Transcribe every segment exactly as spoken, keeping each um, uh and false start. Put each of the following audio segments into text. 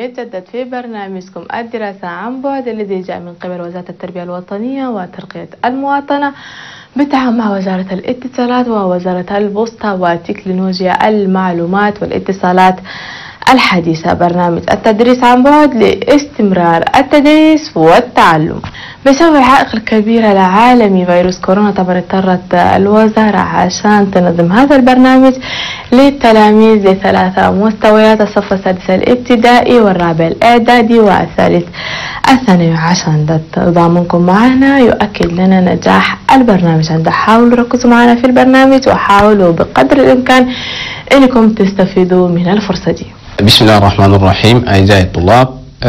يتجدد في برنامجكم الدراسة عن بعد الذي جاء من قبل وزارة التربية الوطنية وترقية المواطنة بالتعاون مع وزارة الاتصالات ووزارة البوسطة وتكنولوجيا المعلومات والاتصالات الحديثة. برنامج التدريس عن بعد لاستمرار التدريس والتعلم. بسبب العائق الكبير العالمي فيروس كورونا طبعا اضطرت الوزارة عشان تنظم هذا البرنامج للتلاميذ لثلاثة مستويات: الصف السادس الابتدائي والرابع الإعدادي والثالث الثانوي. عشان تضامنكم معنا يؤكد لنا نجاح البرنامج. عند حاولوا ركزوا معنا في البرنامج وحاولوا بقدر الإمكان إنكم تستفيدوا من الفرصة دي. بسم الله الرحمن الرحيم. أعزائي الطلاب،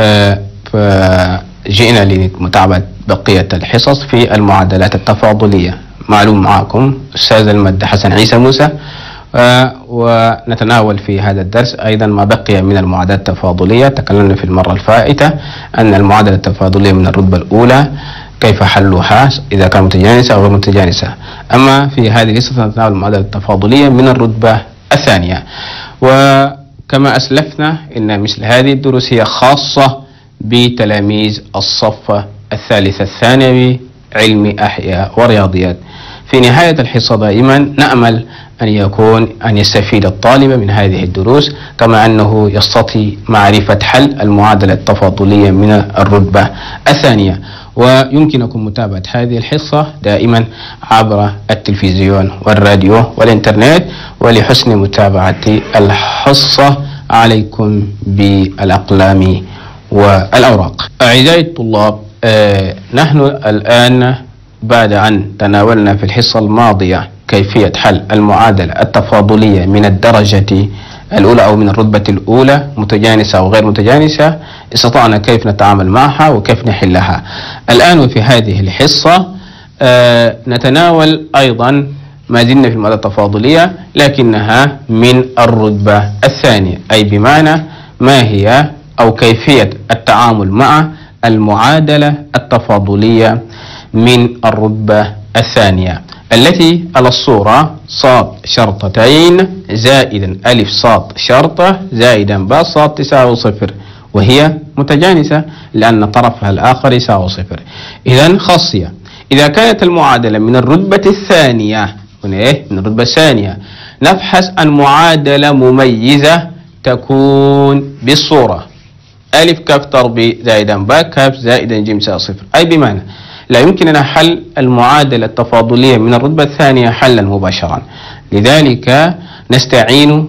آه جئنا لمتابعة بقية الحصص في المعادلات التفاضلية. معلوم معكم أستاذ المادة حسن عيسى موسى، آه ونتناول في هذا الدرس أيضا ما بقي من المعادلات التفاضلية. تكلمنا في المرة الفائتة أن المعادلة التفاضلية من الرتبة الأولى كيف حلها إذا كانت متجانسة أو غير متجانسة. أما في هذه الحصة نتناول المعادلة التفاضلية من الرتبة الثانية. وكما أسلفنا إن مثل هذه الدروس هي خاصة بتلاميذ الصف الثالث الثانوي علم أحياء ورياضيات. في نهاية الحصة دائما نأمل أن يكون أن يستفيد الطالب من هذه الدروس كما أنه يستطيع معرفة حل المعادلة التفاضلية من الرتبة الثانية. ويمكنكم متابعة هذه الحصة دائما عبر التلفزيون والراديو والإنترنت. ولحسن متابعة الحصة عليكم بالأقلام والأوراق. أعزائي الطلاب، آه نحن الآن بعد أن تناولنا في الحصة الماضية كيفية حل المعادلة التفاضلية من الدرجة الأولى أو من الرتبة الأولى متجانسة أو غير متجانسة، استطعنا كيف نتعامل معها وكيف نحلها. الآن وفي هذه الحصة آه نتناول أيضا ما زلنا في المعادلة التفاضلية لكنها من الرتبة الثانية، أي بمعنى ما هي أو كيفية التعامل مع المعادلة التفاضلية من الرتبة الثانية التي على الصورة صاد شرطتين زائدا ألف صاد شرطة زائدا باء صاد تساوي صفر، وهي متجانسة لأن طرفها الآخر يساوي صفر. إذن خاصية إذا كانت المعادلة من الرتبة الثانية من إيه؟ من الرتبة الثانية نبحث عن معادلة مميزة تكون بالصورة ألف كاف تربيع زائدا باء كاف زائدا جيم يساوي صفر، أي بمعنى لا يمكننا حل المعادلة التفاضلية من الرتبة الثانية حلا مباشرا. لذلك نستعين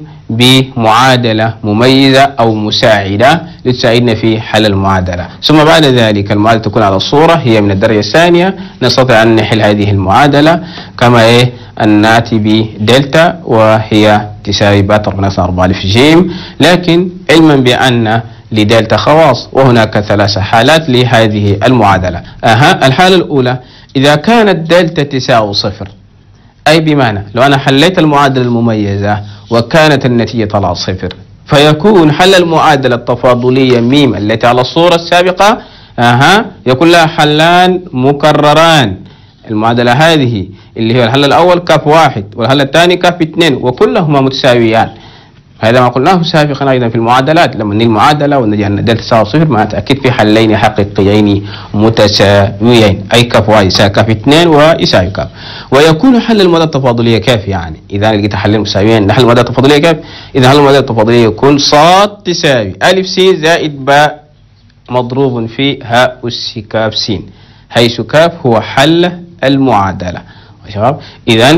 بمعادلة مميزة أو مساعدة لتساعدنا في حل المعادلة. ثم بعد ذلك المعادلة تكون على الصورة هي من الدرجة الثانية، نستطيع أن نحل هذه المعادلة كما إيه أن نأتي بدلتا وهي تساوي باء تربيع ناقص أربعة ألف جيم، لكن علما بأن لدلتا خواص وهناك ثلاث حالات لهذه المعادلة. أها الحالة الأولى إذا كانت دلتا تساوي صفر، أي بمعنى لو أنا حليت المعادلة المميزة وكانت النتيجة طلعت صفر فيكون حل المعادلة التفاضلية ميم التي على الصورة السابقة أها يكون لها حلان مكرران. المعادلة هذه اللي هي الحل الأول كاف واحد والحل الثاني كاف اثنين وكلهما متساويان. هذا ما قلناه سابقا أيضا في المعادلات، لما نيجي المعادلة ونجي أن دلتا تساوي صفر معناتها أكيد في حلين حقيقيين متساويين، أي كاف واحد يساوي كاف اثنين ويساوي كاف. ويكون حل المعادلة التفاضلية كيف؟ يعني إذا لقيت حلين متساويين نحل المعادلة التفاضلية كيف؟ إذا حل المعادلة التفاضلية يكون صاد تساوي ألف س زائد باء مضروب في هاء أس كاف س، حيث كاف هو حل المعادلة. شباب إذا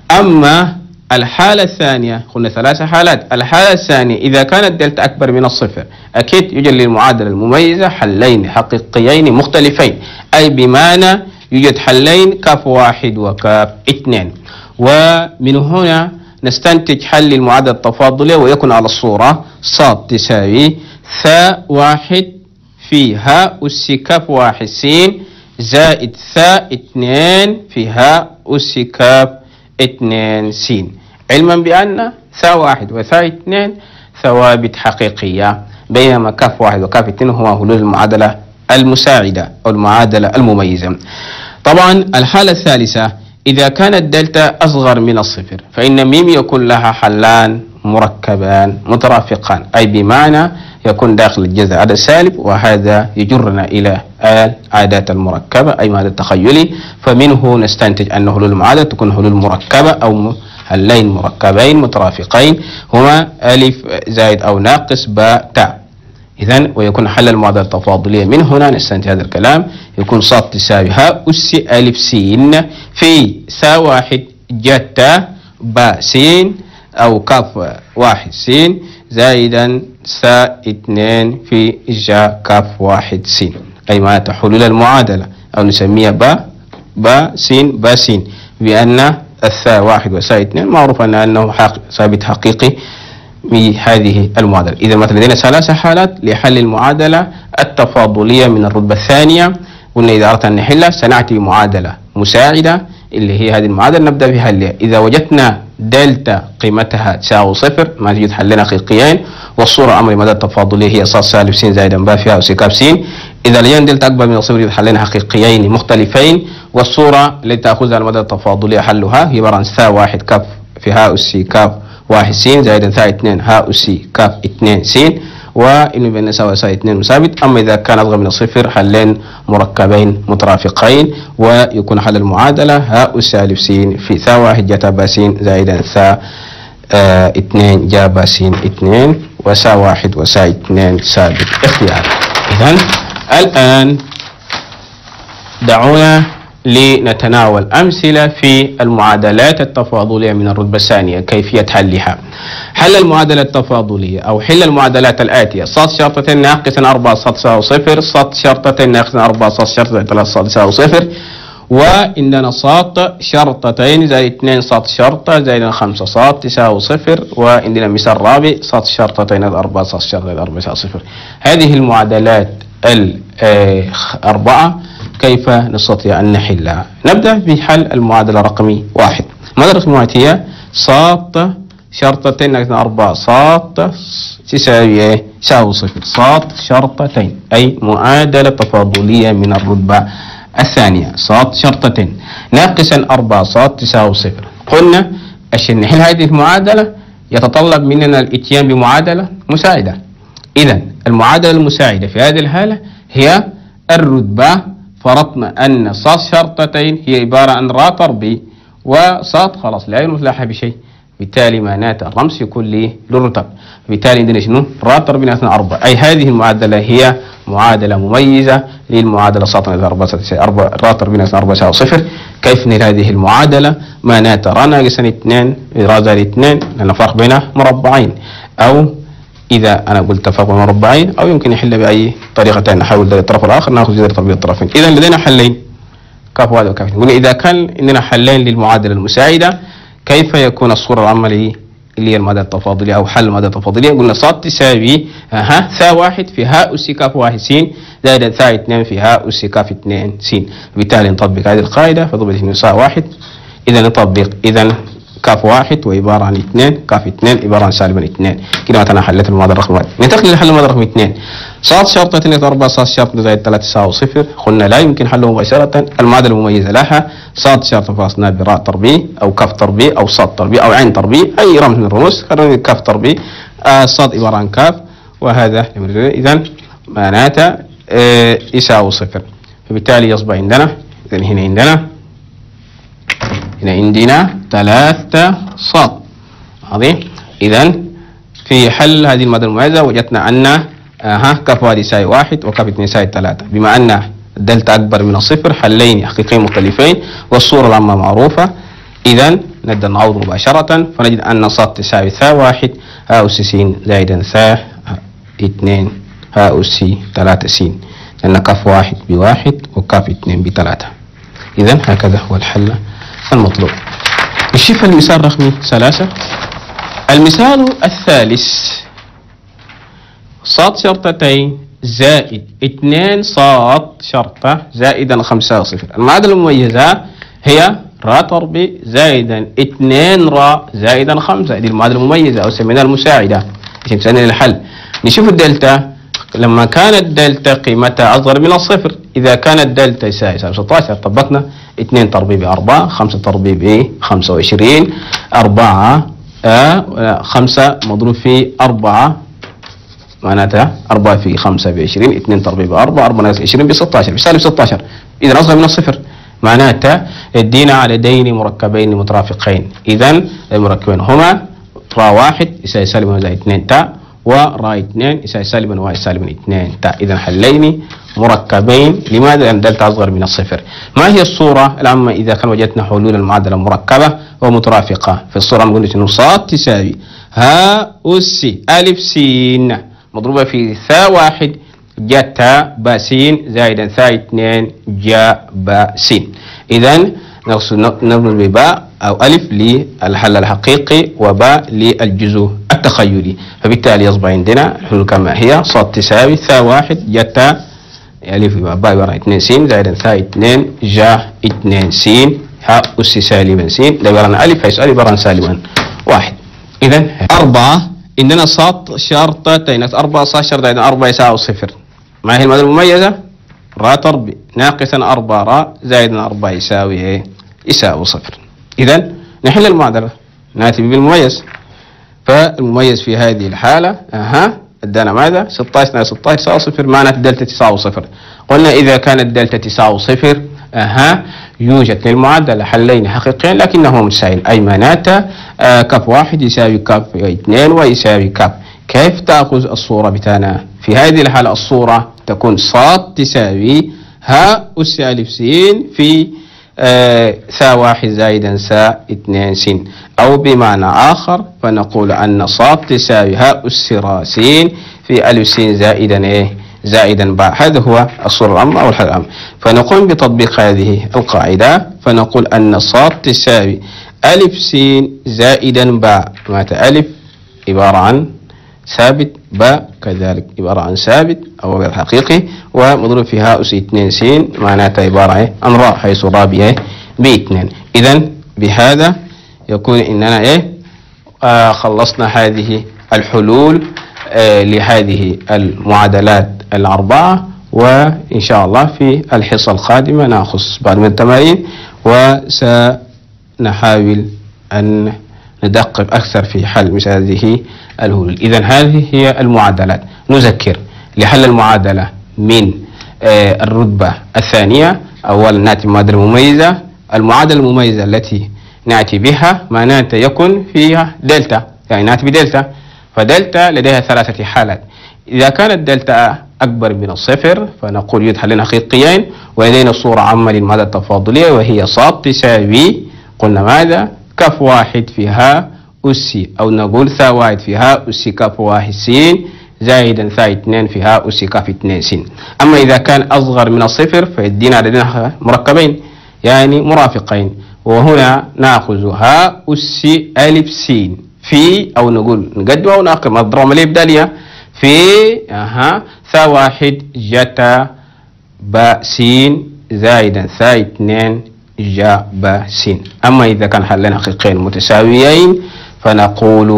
أما الحالة الثانية قلنا ثلاث حالات. الحالة الثانية إذا كانت دلتا أكبر من الصفر أكيد يوجد للمعادلة المميزة حلين حقيقيين مختلفين، أي بمعنى يوجد حلين كاف واحد وكاف اثنين. ومن هنا نستنتج حل المعادلة التفاضلية ويكون على الصورة صاد تساوي ثاء واحد في هاء أس كاف واحد س زائد ثاء اثنين في هاء أس كاف اثنين س، علما بأن ثاء واحد وثاء اثنين ثوابت حقيقية بينما كاف واحد وكاف اثنين هو حلول المعادلة المساعدة أو المعادلة المميزة. طبعا الحالة الثالثة إذا كانت دلتا أصغر من الصفر فإن ميم يكون لها حلان مركبان مترافقان، أي بمعنى يكون داخل الجذر عدد سالب، وهذا يجرنا إلى العادات المركبة أي ماذا التخيلي. فمنه نستنتج أن حلول المعادلة تكون حلول مركبة أو حلين مركبين مترافقين هما ألف زائد أو ناقص باء تاء. إذن ويكون حل المعادلة التفاضلية من هنا نستنتج هذا الكلام، يكون صاد تساوي ها أس ألف س في سا واحد جتا تاء باء س أو كاف واحد س زائدا سا اثنين في جا كاف واحد س، أي معناتها حلول المعادلة أو نسميها باء باء س باء س، بأن الثاء واحد وسا اثنين معروف أن أنه ثابت حقيقي بهذه المعادلة. إذا مثلا لدينا ثلاث حالات لحل المعادلة التفاضلية من الرتبة الثانية. قلنا إذا أردنا أن نحلها سنأتي بمعادلة مساعدة اللي هي هذه المعادلة نبدأ بحلها. إذا وجدنا دلتا قيمتها تساوي صفر ما تجد حلنا حقيقيين، والصورة أمر المعادلة التفاضلية هي صاد سالب س زائدا باء فيها أس كاف س. إذا لقينا دلتا أكبر من الصفر حلنا حقيقيين مختلفين، والصورة التي تأخذها المعادلة التفاضلية حلها هي عبارة عن ثاء واحد كاف فيها أس كاف واحد س زائدا ثاء اثنين ها أس كاف اثنين س، وإن بين سوا سا اثنين مثابت. أما إذا كان أصغر من الصفر حلين مركبين مترافقين، ويكون حل المعادلة ها أس سالب س في ثاء واحد جتا باء س زائدا ثاء اه اثنين جا باء س اثنين وسا واحد وسا اثنين ثابت اختيار. إذن الآن دعونا لنتناول أمثلة في المعادلات التفاضلية من الرتبة الثانية كيفية حلها. حل المعادلة التفاضلية أو حل المعادلات الآتية: صاد شرطتين ناقصا أربعة صاد تساوي صفر، صاد شرطتين ناقصا أربعة صاد شرطتين ثلاثة صاد تساوي صفر، وعندنا صاد شرطتين زائد اثنين صاد شرطة زائد خمسة صاد تساوي صفر، وعندنا مثال رابع صاد شرطتين زائد أربعة صاد شرطة زائد أربعة تساوي صفر. هذه المعادلات الأربعة كيف نستطيع أن نحلها؟ نبدأ بحل المعادلة رقمي واحد. المعادلة رقمي واحد هي صاد شرطتين ناقصا أربعة صاد تساوي تساوي صفر، صاد شرطتين أي معادلة تفاضلية من الرتبة الثانية. صاد شرطتين ناقصا أربعة صاد تساوي صفر. قلنا عشان نحل هذه المعادلة يتطلب مننا الاتيان بمعادلة مساعدة. إذا المعادلة المساعدة في هذه الحالة هي الرتبة. فرضنا أن صاد شرطتين هي عبارة عن را تربيع، وصاد خلاص لا يرمز لها بشيء، بالتالي معناتها الرمز يكون لي للرتب، بالتالي عندنا شنو؟ را تربيع ناقص أربعة، أي هذه المعادلة هي معادلة مميزة للمعادلة صاد ناقص أربعة را تربيع ناقص أربعة يساوي صفر. كيف نرى هذه المعادلة؟ معناتها را ناقص اثنين را زائد اثنين لأن الفرق بينها مربعين، أو إذا أنا قلت فرق مربعين أو يمكن يحل بأي طريقة، نحاول ذلك الطرف الآخر نأخذ جذر تربيع الطرفين. إذا لدينا حلين كاف واحد وكاف اثنين. إذا كان عندنا حلين للمعادلة المساعدة كيف يكون الصورة العملية اللي هي المعادلة التفاضلية أو حل المعادلة التفاضلية؟ قلنا صاد تساوي ها ثاء واحد في ها أس كاف واحد س زائد ثاء اثنين في ها أس كاف اثنين س. بالتالي نطبق هذه القاعدة فضربت ثاء واحد، إذا نطبق إذا كاف واحد وعبارة عن اثنين كاف اثنين عبارة عن سالبا اثنين. كده مثلا حلت المعادلة رقم واحد. ننتقل لحل المعادلة رقم اثنين. صاد شرطة ناقص أربعة صاد شرطة زائد ثلاثة تساوي صفر. قلنا لا يمكن حله مباشرة، المعادلة المميزة لها صاد شرطة فاصلة براء تربيع أو كاف تربيع أو صاد تربيع أو عين تربيع أي رمز من الرموز، خلينا كاف تربيع آه صاد عبارة عن كاف، وهذا إذا معناتها آه يساوي صفر. فبالتالي يصبح عندنا إذا هنا عندنا هنا عندنا ثلاثة صاد. عظيم. إذا في حل هذه المعادلة المميزة وجدنا أن ها كاف واحد يساوي واحد وكاف اثنين يساوي ثلاثة، بما أن الدلتا أكبر من الصفر حلين حقيقيين مختلفين والصورة العامة معروفة. إذا نبدأ نعوض مباشرة فنجد أن صاد تساوي ثاء واحد ها أس س زائدا ثاء اثنين ها أس ثلاثة س، لأن كاف واحد بواحد وكاف اثنين بثلاثة. إذا هكذا هو الحل المطلوب. نشوف المثال رقم ثلاثة. المثال الثالث صاد شرطتين زائد اثنين صاد شرطة زائدا خمسة صفر. المعادلة المميزة هي را تربيع زائدا اثنين را زائدا خمسة، هذه المعادلة المميزة أو سميناها المساعدة عشان تساعدنا الحل. نشوف الدلتا لما كانت الدلتا قيمتها أصغر من الصفر. إذا كانت الدلتا يساوي ستة عشر طبقنا اثنين تربيع بأربعة، خمسة تربيع بخمسة وعشرين، أربعة آه خمسة مضروب في أربعة معناتها أربعة في خمسة بعشرين، اثنين تربيع بأربعة، أربعة ناقص عشرين بستة عشر، بسالب ستة عشر، إذا أصغر من الصفر. معناتها ادينا عددين مركبين مترافقين، إذا المركبين هما را واحد يساوي سالب واحد زائد اثنين تاء، ورا اثنين يساوي سالب واحد سالب اثنين تاء. إذا حلين مركبين. لماذا؟ لأن دلتا أصغر من الصفر. ما هي الصورة العامة إذا كان وجدنا حلول المعادلة مركبة ومترافقة؟ في الصورة نقول إنه صاد تساوي ها أس ألف س مضروبة في ثا واحد جاء تاء با س زائدا ثا اثنين جاء با س. إذا نضرب بباء أو ألف للحل الحقيقي وباء للجزء التخيلي، فبالتالي يصبح عندنا الحلول كما هي: صاد تساوي ثا واحد جاء تاء ألف باء يبقى اثنين س زائدا ثا اثنين جاء اثنين س ها أس سالبا س ده يبقى ألف هيسأل يبقى سالبا واحد. إذا أربعة عندنا صاد شرطتين، أربعة صاد شرطتين، أربعة يساوي صفر. ما هي المعادلة المميزة؟ را تربيع ناقصا أربعة را زائدا أربعة يساوي إيه؟ يساوي صفر. إذا نحل المعادلة نأتي بالمميز. فالمميز في هذه الحالة أها ادانا ماذا؟ ستة عشر ناقص ستة عشر يساوي صفر، معناته الدلتا تساوي صفر. قلنا إذا كانت الدلتا تساوي صفر أها يوجد للمعادلة حلين حقيقيين لكنهما متساويين، أي معناته آه كف واحد يساوي كف اثنين ويساوي كف. كيف تأخذ الصورة بتاعنا؟ في هذه الحالة الصورة تكون صاد تساوي ها أس ألف س في آه ثا واحد زائدا ثا اثنين س، أو بمعنى آخر فنقول أن صاد تساوي ها أس را س في ألف س زائدا إيه؟ زائدا باء. هذا هو الصورة العامة أو الحالة العامة. فنقوم بتطبيق هذه القاعدة فنقول أن صاد تساوي ألف س زائدا باء، معناتها ألف عبارة عن ثابت، باء كذلك عبارة عن ثابت أو غير حقيقي، ومضروب فيها أس اثنين س معناتها عبارة عن راء حيث راء بإيه؟ باثنين. إذا بهذا يكون إننا إيه؟ آه خلصنا هذه الحلول آه لهذه المعادلات الأربعة، وإن شاء الله في الحصة القادمة نأخذ بعض من التمارين وسنحاول أن ندقق أكثر في حل مثل هذه الحلول. إذا هذه هي المعادلات. نذكر لحل المعادلة من آه الرتبة الثانية أولا نأتي بمعادلة مميزة. المعادلة المميزة التي نأتي بها معناتها يكون فيها دلتا، يعني نأتي بدلتا، فدلتا لديها ثلاثة حالات. إذا كانت دلتا أكبر من الصفر فنقول يوجد حلين حقيقيين، ولدينا صورة عامة للمعادلة التفاضلية وهي صاد تساوي قلنا ماذا؟ كف واحد فيها أس، أو نقول ثا واحد فيها أس كف واحد س زائدا ثا اثنين فيها أس كف اثنين س. أما إذا كان أصغر من الصفر فيدينا عددين مركبين يعني مرافقين، وهنا نأخذها أس ألف س في أو نقول نقدم أو نأخذ مضروب عملية إبدالية في أها ثا واحد جتا باء س زائدا ثا اثنين جاء باء س. أما إذا كان حلين حقيقيين متساويين فنقول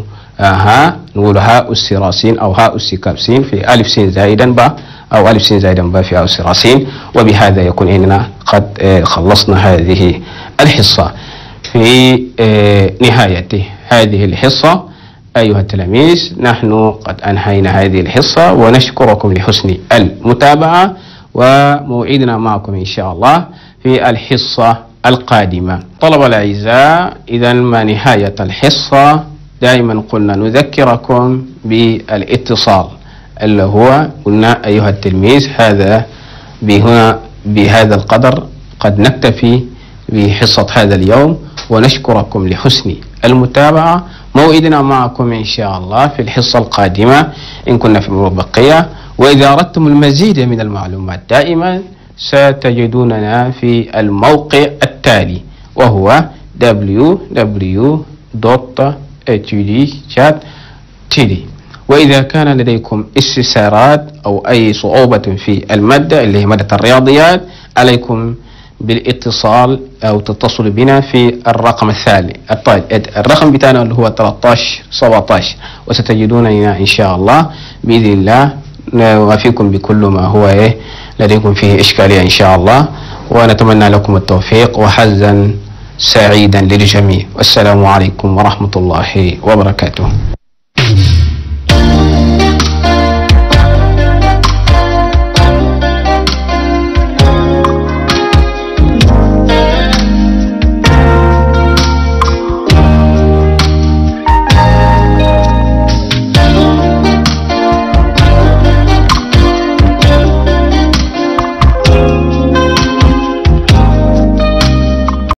أها نقول ها أس را س أو ها أس كاف س في ألف س زائدا باء أو ألف س زائدا باء في أس را س. وبهذا يكون إننا قد خلصنا هذه الحصة. في نهاية هذه الحصة أيها التلاميذ نحن قد أنهينا هذه الحصة، ونشكركم لحسن المتابعة، وموعدنا معكم إن شاء الله في الحصة القادمة. طلبة الأعزاء، إذا ما نهاية الحصة دائما قلنا نذكركم بالاتصال، اللي هو قلنا أيها التلميذ هذا بهنا بهذا القدر قد نكتفي بحصة هذا اليوم، ونشكركم لحسن المتابعة. موعدنا معكم إن شاء الله في الحصة القادمة إن كنا في المبقية. وإذا أردتم المزيد من المعلومات دائما ستجدوننا في الموقع التالي وهو دبليو دبليو دوت اتيديشات تي دي. وإذا كان لديكم استفسارات أو أي صعوبة في المادة اللي هي مادة الرياضيات عليكم بالاتصال أو تتصل بنا في الرقم الثاني. الرقم بتاعنا اللي هو ثلاثة عشر سبعة عشر، وستجدوننا إن شاء الله بإذن الله نوافيكم بكل ما هو إيه لديكم فيه إشكالية إن شاء الله، ونتمنى لكم التوفيق وحظا سعيدا للجميع. والسلام عليكم ورحمة الله وبركاته.